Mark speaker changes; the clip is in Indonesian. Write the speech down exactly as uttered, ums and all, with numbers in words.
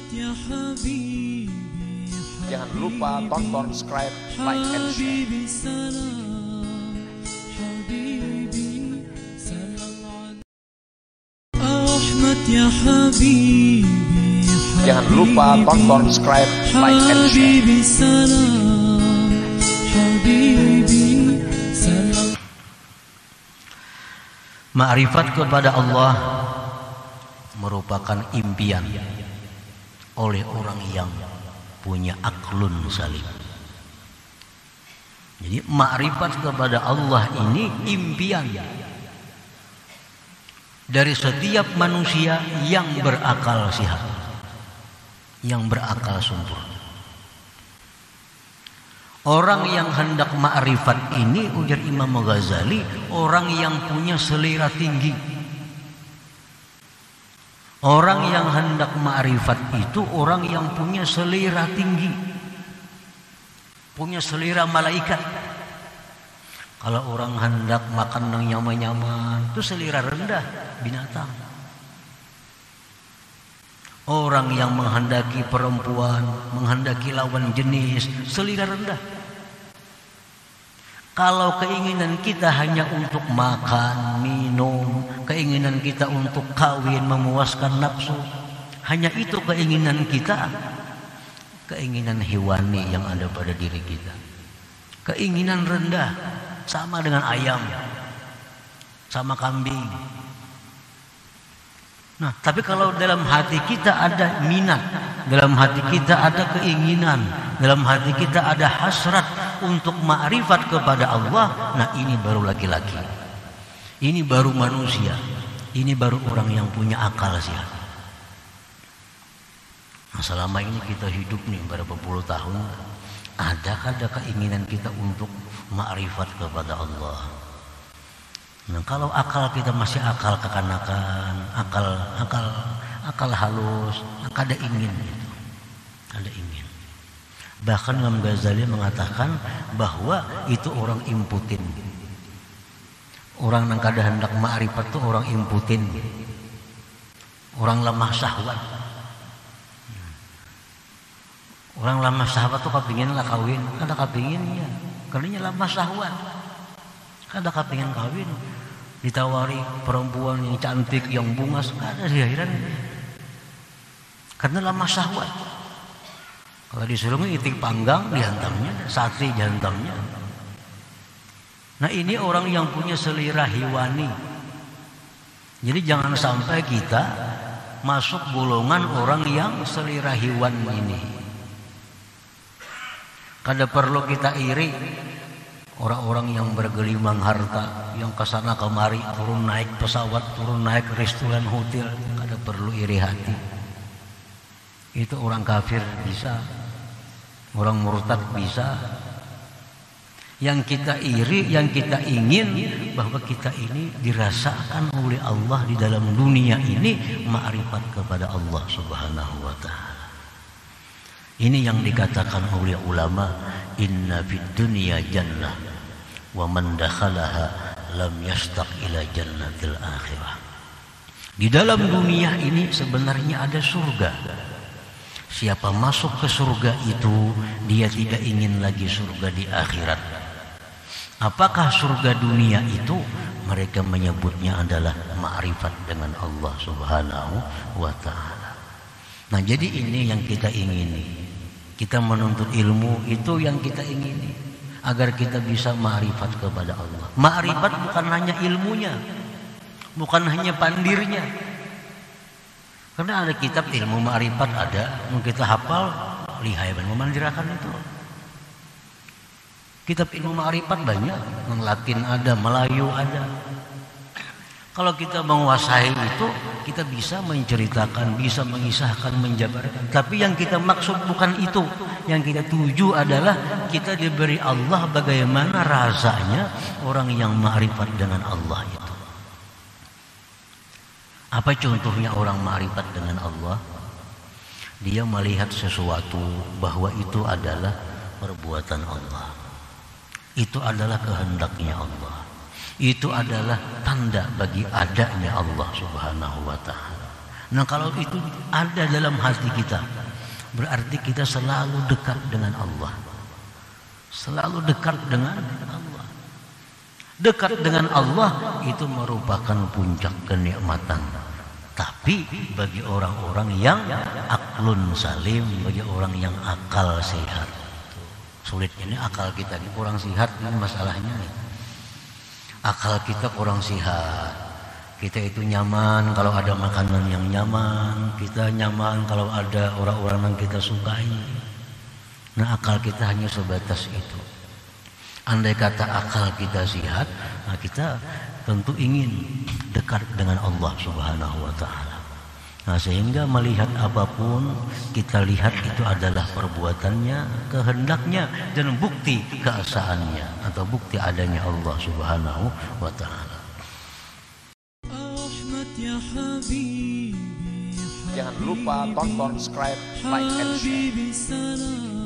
Speaker 1: Jangan lupa tonton, subscribe, like, and share. Jangan lupa tonton, subscribe, like, and share.
Speaker 2: Ma'rifat kepada Allah merupakan impian oleh orang yang punya aklun salim. Jadi ma'rifat kepada Allah ini impian dari setiap manusia yang berakal sehat, yang berakal sempurna. Orang yang hendak ma'rifat ini, ujar Imam Ghazali, orang yang punya selera tinggi. Orang yang hendak ma'rifat itu orang yang punya selera tinggi, punya selera malaikat. Kalau orang hendak makan yang nyaman-nyaman, itu selera rendah binatang. Orang yang menghendaki perempuan, menghendaki lawan jenis, selera rendah. Kalau keinginan kita hanya untuk makan, minum, keinginan kita untuk kawin, memuaskan nafsu, hanya itu keinginan kita, keinginan hewani yang ada pada diri kita. Keinginan rendah, sama dengan ayam, sama kambing. Nah, tapi kalau dalam hati kita ada minat, dalam hati kita ada keinginan, dalam hati kita ada hasrat untuk ma'rifat kepada Allah, nah ini baru laki-laki, ini baru manusia, ini baru orang yang punya akal sehat. Nah, selama ini kita hidup nih berapa puluh tahun, adakah ada keinginan kita untuk ma'rifat kepada Allah? Nah, kalau akal kita masih akal kekanakan, akal akal akal halus, ada ingin gitu, ada ingin. Bahkan Imam Ghazali mengatakan bahwa itu orang imputin. Orang yang kada hendak ma'rifat itu orang imputin, orang lemah syahwat. Orang lemah syahwat tuh kepingin lah kawin, kada kepingin ya, karena lemah syahwat. Kada kepingin kawin, ditawari perempuan yang cantik, yang bungas, kada sih akhiran, karena lemah syahwat. Kalau disuruh itik panggang dihantamnya, sate dihantamnya. Nah, ini orang yang punya selera hewani. Jadi jangan sampai kita masuk golongan orang yang selera hewan ini. Kada perlu kita iri orang-orang yang bergelimang harta, yang kesana kemari, turun naik pesawat, turun naik restoran hotel, kada perlu iri hati. Itu orang kafir bisa, orang murtad bisa. Yang kita iri, yang kita ingin bahwa kita ini dirasakan oleh Allah di dalam dunia ini ma'rifat kepada Allah Subhanahu wa ta'ala. Ini yang dikatakan oleh ulama, inna fid dunya jannah wa man dakhalaha lam yastaq ila jannatil akhirah. Di dalam dunia ini sebenarnya ada surga. Siapa masuk ke surga itu, dia tidak ingin lagi surga di akhirat. Apakah surga dunia itu? Mereka menyebutnya adalah ma'rifat dengan Allah Subhanahu wa ta'ala. Nah, jadi ini yang kita ingini. Kita menuntut ilmu itu yang kita ingini, agar kita bisa ma'rifat kepada Allah. Ma'rifat bukan hanya ilmunya, bukan hanya pandirnya. Karena ada kitab ilmu ma'rifat ada, yang kita hafal, lihai dan memandirakan itu. Kitab ilmu ma'rifat banyak, yang Latin ada, Melayu ada. Kalau kita menguasai itu, kita bisa menceritakan, bisa mengisahkan, menjabarkan. Tapi yang kita maksud bukan itu. Yang kita tuju adalah kita diberi Allah bagaimana rasanya orang yang ma'rifat dengan Allah itu. Apa contohnya orang ma'rifat dengan Allah? Dia melihat sesuatu bahwa itu adalah perbuatan Allah. Itu adalah kehendaknya Allah. Itu adalah tanda bagi adanya Allah Subhanahu wa ta'ala. Nah, kalau itu ada dalam hati kita, berarti kita selalu dekat dengan Allah. Selalu dekat dengan Allah. Dekat dengan Allah itu merupakan puncak kenikmatan. Tapi bagi orang-orang yang aklun salim, bagi orang yang akal sehat, sulit ini akal kita ini kurang sehat ini masalahnya. Akal kita kurang sehat. Kita itu nyaman kalau ada makanan yang nyaman, kita nyaman kalau ada orang-orang yang kita sukai. Nah, akal kita hanya sebatas itu. Andai kata akal kita sehat, nah kita tentu ingin dekat dengan Allah Subhanahu wa taala. Nah, sehingga melihat apapun kita lihat itu adalah perbuatannya, kehendaknya, dan bukti keesaannya atau bukti adanya Allah Subhanahu wa taala.
Speaker 1: Jangan lupa tonton, subscribe, like, and share.